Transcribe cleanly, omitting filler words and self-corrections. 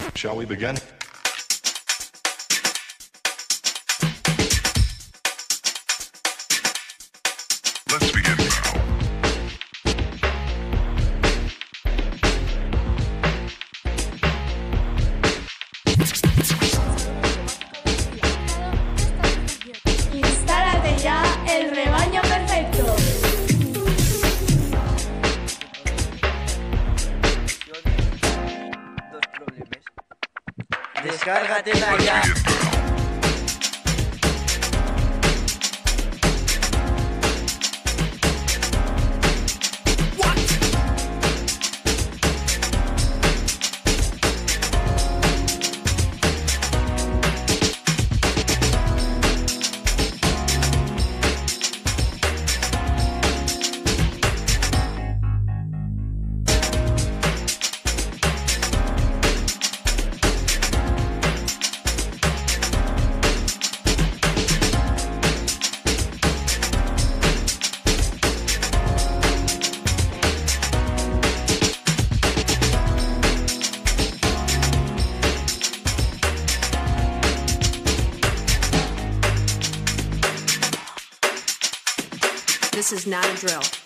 Shall we begin? Let's begin now. Instálate ya el rebaño perfecto. Dos problemas. Descárgatela ya. This is not a drill.